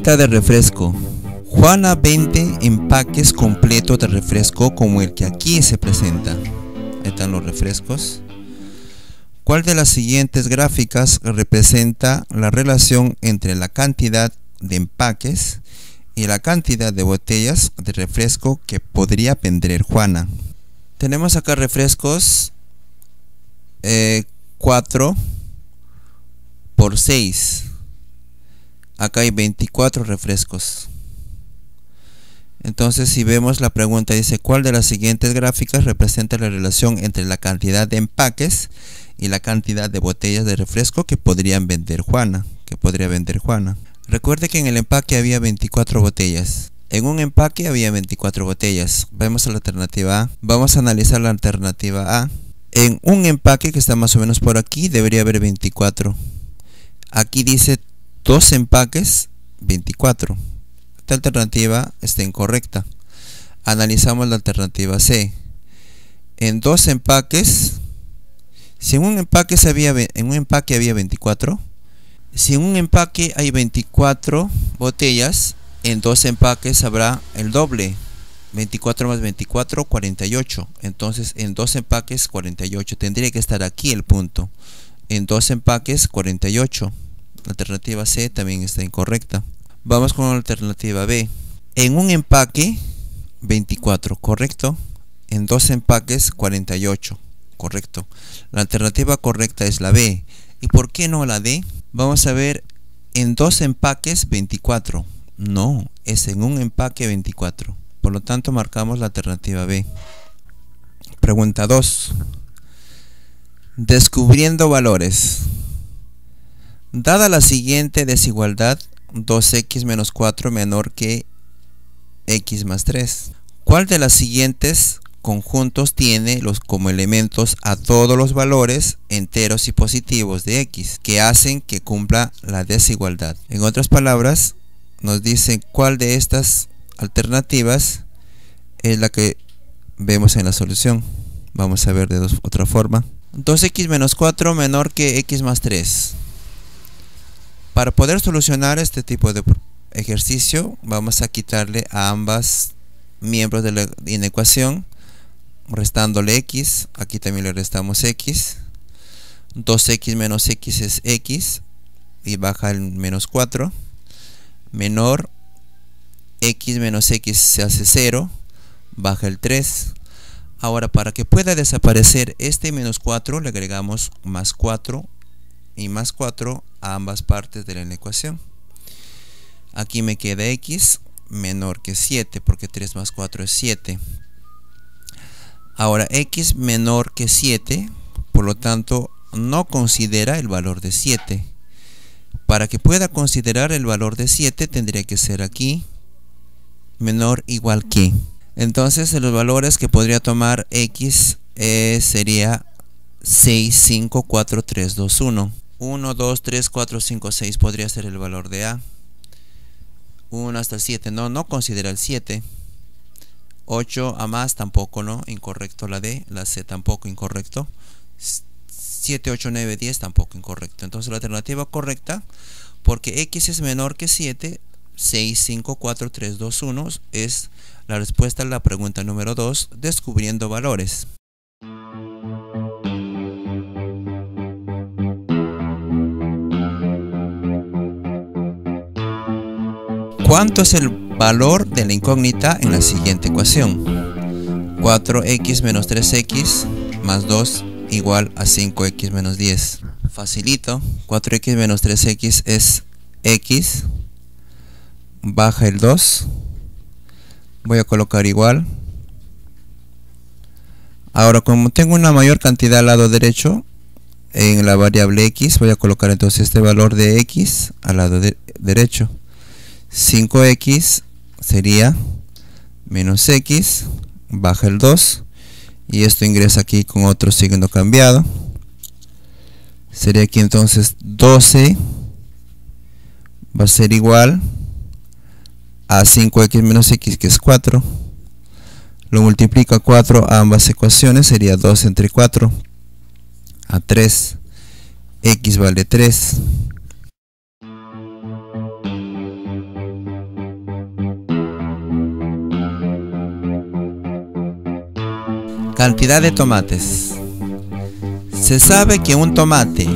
Venta de refresco. Juana vende empaques completos de refresco como el que aquí se presenta. Ahí están los refrescos. ¿Cuál de las siguientes gráficas representa la relación entre la cantidad de empaques y la cantidad de botellas de refresco que podría vender Juana? Tenemos acá refrescos 4 por 6. Acá hay 24 refrescos. Entonces, si vemos la pregunta, dice: ¿cuál de las siguientes gráficas representa la relación entre la cantidad de empaques y la cantidad de botellas de refresco que podría vender Juana? Recuerde que en el empaque había 24 botellas. En un empaque había 24 botellas. Vemos la alternativa A. Vamos a analizar la alternativa A. En un empaque que está más o menos por aquí debería haber 24. Aquí dice 2 empaques, 24. Esta alternativa está incorrecta. Analizamos la alternativa C. En 2 empaques, si en un empaque había 24, si en un empaque hay 24 botellas, en 2 empaques habrá el doble. 24 más 24, 48. Entonces, en 2 empaques, 48. Tendría que estar aquí el punto. En 2 empaques, 48. La alternativa C también está incorrecta. Vamos con la alternativa B. En un empaque, 24, correcto. En 2 empaques, 48, correcto. La alternativa correcta es la B. ¿Y por qué no la D? Vamos a ver, en 2 empaques, 24. No, es en un empaque 24. Por lo tanto, marcamos la alternativa B. Pregunta 2. Descubriendo valores. Dada la siguiente desigualdad, 2x menos 4 menor que x más 3. ¿Cuál de las siguientes conjuntos tiene como elementos a todos los valores enteros y positivos de x que hacen que cumpla la desigualdad? En otras palabras, nos dicen cuál de estas alternativas es la que vemos en la solución. Vamos a ver de otra forma. 2x menos 4 menor que x más 3. Para poder solucionar este tipo de ejercicio, vamos a quitarle a ambas miembros de la inecuación, restándole x. Aquí también le restamos x. 2x menos x es x y baja el menos 4. Menor x menos x se hace 0, baja el 3. Ahora, para que pueda desaparecer este menos 4, le agregamos más 4 y más 4 a ambas partes de la ecuación. Aquí me queda x menor que 7, porque 3 más 4 es 7. Ahora, x menor que 7, por lo tanto, no considera el valor de 7. Para que pueda considerar el valor de 7, tendría que ser aquí menor igual que. Entonces, los valores que podría tomar x sería 6, 5, 4, 3, 2, 1. 1, 2, 3, 4, 5, 6 podría ser el valor de A. 1 hasta el 7, no considera el 7. 8 a más tampoco, no, incorrecto la D. La C tampoco, incorrecto. 7, 8, 9, 10 tampoco, incorrecto. Entonces la alternativa correcta, porque x es menor que 7, 6, 5, 4, 3, 2, 1 es la respuesta a la pregunta número 2, descubriendo valores. ¿Cuánto es el valor de la incógnita en la siguiente ecuación? 4x menos 3x más 2 igual a 5x menos 10. Facilito. 4x menos 3x es x. Baja el 2. Voy a colocar igual. Ahora, como tengo una mayor cantidad al lado derecho, en la variable x, voy a colocar entonces este valor de x al lado derecho. 5x sería menos x, baja el 2, y esto ingresa aquí con otro signo cambiado. Sería aquí entonces 12 va a ser igual a 5x menos x, que es 4. Lo multiplico a 4 a ambas ecuaciones, sería 2 entre 4 a 3. X vale 3. Cantidad de tomates. Se sabe que un tomate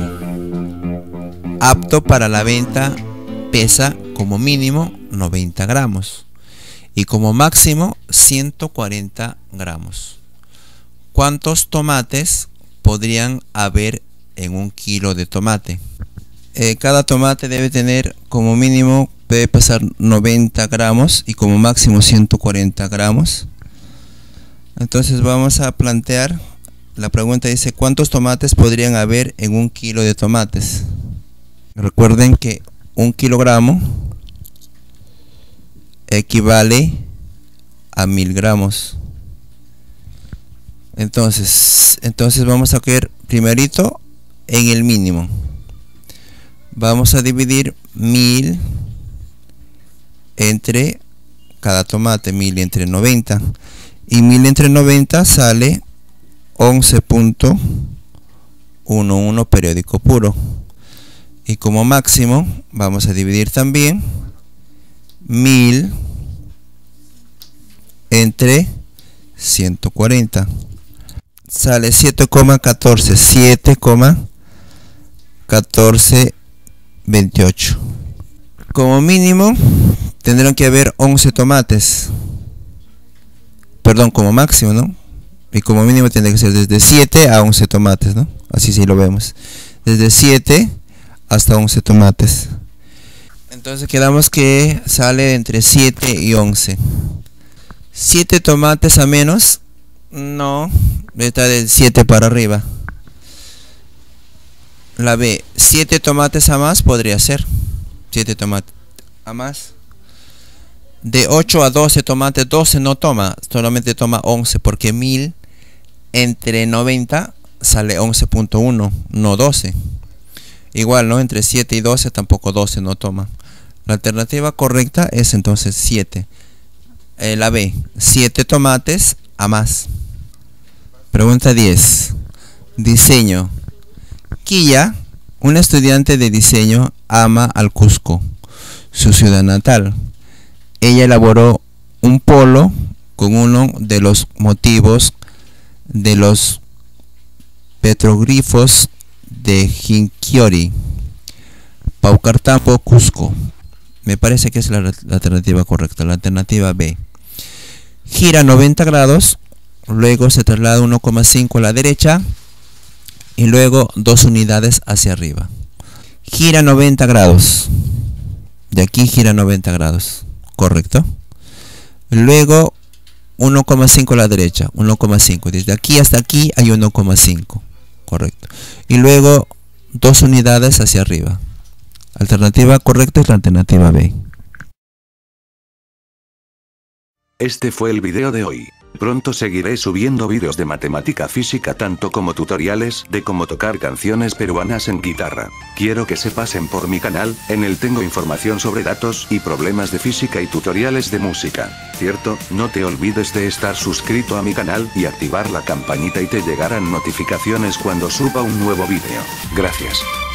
apto para la venta pesa como mínimo 90 gramos y como máximo 140 gramos. ¿Cuántos tomates podrían haber en un kilo de tomate? Cada tomate debe tener como mínimo, debe pesar 90 gramos y como máximo 140 gramos. Entonces vamos a plantear, la pregunta dice, ¿cuántos tomates podrían haber en un kilo de tomates? Recuerden que un kilogramo equivale a 1000 gramos. Entonces vamos a ver primerito en el mínimo. Vamos a dividir 1000 entre cada tomate, 1000 entre 90. Y 1000 entre 90 sale 11.11 periódico puro. Y como máximo vamos a dividir también 1000 entre 140. Sale 7,14, 7,1428. Como mínimo tendrán que haber 11 tomates. Perdón, como máximo, ¿no? Y como mínimo tendrá que ser desde 7 a 11 tomates, ¿no? Así sí lo vemos. Desde 7 hasta 11 tomates. Entonces quedamos que sale entre 7 y 11. 7 tomates a menos, no, está del 7 para arriba. La B, 7 tomates a más podría ser. 7 tomates a más. De 8 a 12 tomates, 12 no toma, solamente toma 11, porque 1000 entre 90 sale 11.1, no 12. Igual, ¿no? Entre 7 y 12 tampoco 12 no toma. La alternativa correcta es entonces 7. La B, 7 tomates a más. Pregunta 10. Diseño. Quilla, una estudiante de diseño, ama al Cusco, su ciudad natal. Ella elaboró un polo con uno de los motivos de los petroglifos de Jinkiori, Paucartambo, Cusco. Me parece que es la alternativa correcta, la alternativa B. Gira 90 grados, luego se traslada 1,5 a la derecha y luego 2 unidades hacia arriba. Gira 90 grados. De aquí gira 90 grados. Correcto. Luego 1,5 a la derecha, 1,5. Desde aquí hasta aquí hay 1,5. Correcto. Y luego 2 unidades hacia arriba. Alternativa correcta es la alternativa B. Este fue el video de hoy. Pronto seguiré subiendo vídeos de matemática física tanto como tutoriales de cómo tocar canciones peruanas en guitarra. Quiero que se pasen por mi canal, en el tengo información sobre datos y problemas de física y tutoriales de música. ¿Cierto? No te olvides de estar suscrito a mi canal y activar la campanita y te llegarán notificaciones cuando suba un nuevo vídeo. Gracias.